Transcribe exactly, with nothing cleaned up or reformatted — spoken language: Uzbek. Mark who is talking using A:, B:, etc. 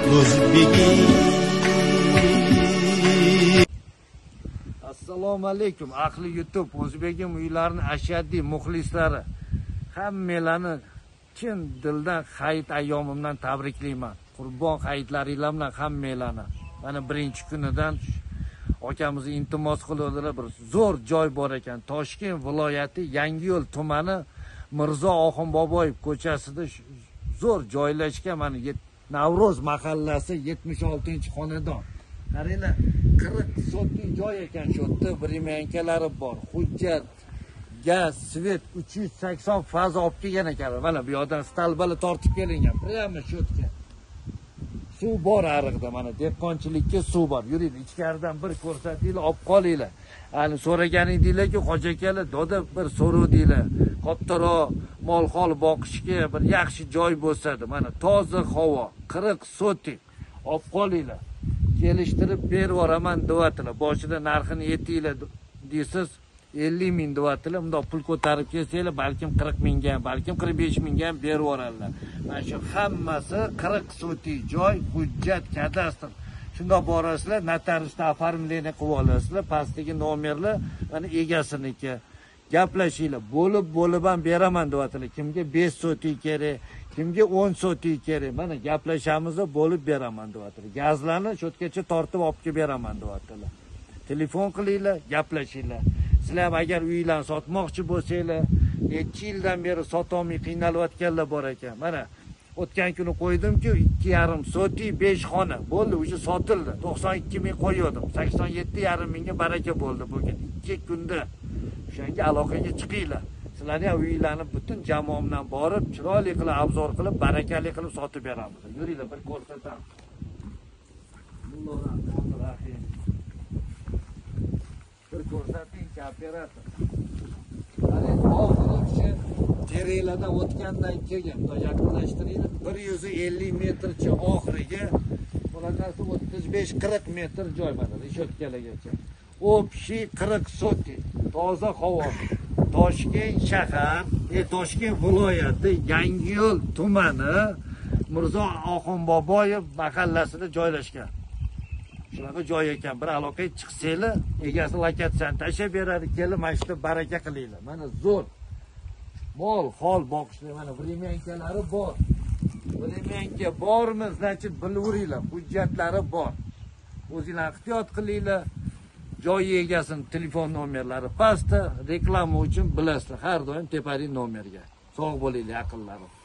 A: o'zbegim.
B: Assalomu alaykum aqli YouTube o'zbegim uylarining ashaddiy muxlislari. Hammalarni chin dildan hayit ayyomimdan tabriklayman. Qurbon hayitlaringlar bilan hammalarni. Mana birinchi kunidan akamizni iltimos qildilar, bir zo'r joy bor ekan. Toshkent viloyati Yangiyo'l tumani Mirzo Oxun Boboyev ko'chasida zo'r joylashgan mana Navro'z mahallasi yetmish oltinchi xonadon. Qaranglar, qirq sotlik joy ekan shu yerda, brimenkalari bor, hujjat, gaz, svet uch yuz sakson faz olib kelgan ekan. Mana bu yerdan stalbali tortib kelingan. Prямо shu yerga. Suv bor ariqda, mana dehqonchilikka suv bor. Yuring, ichkaridan bir ko'rsatinglar, olib qolinglar. Hali so'raganingizlar-ku, hoji akalar, doda bir so'rovdinglar. Kattaroq mol-hol boqishga bir yaxshi joy bo'lsa-da, mana toza havo, qirq sotik olib qolinglar. Kelishtirib berib yuboraman deyaptilar. Boshida narxini aytinglar deysiz, ellik ming deyaptilar. Bundoq pul ko'tarib kelsanglar, balkim qirq mingga, balkim qirq besh mingga ham berib yuboradilar. Mana shu hammasi qirq sotik joy, hujjat, kadastr. Shundoq borasizlar, notariusda оформление qilib olasizlar, pastdagi nomerlar mana egasiniki. Gaplashinglar, bo'lib bo'lib ham beraman deyaptilar. Kimga besh sotik kerak, kimga o'n sotik kerak. Mana gaplashamiz, bo'lib beraman deyaptilar. Gazlarni sho'tgacha tortib olib kelib beraman deyaptilar. Telefon qilinglar, gaplashinglar. Sizlar ham agar uylarni sotmoqchi bo'lsanglar, necha yildan beri sotolmay qiynalayotganlar bor ekan. Mana o'tgan kuni qo'ydim-ku, ikki yarim sotik besh xona bo'ldi, o'sha sotildi. to'qson ikki ming qo'ydim. sakson yetti yarim mingga baraka bo'ldi bugun. ikki kunda. O'shanga aloqaga chiqinglar. Sizlarni ham uylarni butun jamoam bilan borib, chiroyli qilib obzor qilib, barakali qilib sotib beramiz. Yuringlar, bir ko'rsatamiz. Bismillahirrohmanirrohim. Bir ko'rsating, operator. Mana oxirgi terelardan o'tgandan keyin yaqinlashtiringlar. bir yuz ellik metrcha oxiriga bo'lagasi o'ttiz besh qirq metr joy mana reshotkalagacha. Общий qirq sotik, toza havo. Toshkent shahar, e, Toshkent viloyati Yangiyo'l tumani Mirzo Oxun Boboyev mahallasida joylashgan. Shunaqa joy ekan, bir aloqaga chiqsanglar, egasi lokatsiyani tashlab beradi, kelib mana shunda baraka qilinglar. Mana zo'r. Mol, hol boqishlar, mana brimenkalari bor. Brimenka bormi, значит, bilaveringlar, hujjatlari bor. O'zinglar ehtiyot qilinglar. Joy egasini telefon nomerlari pastda, reklama uchun bilasizlar, har doim tepadagi nomerga. Sog' bo'linglar, yaqinlarim.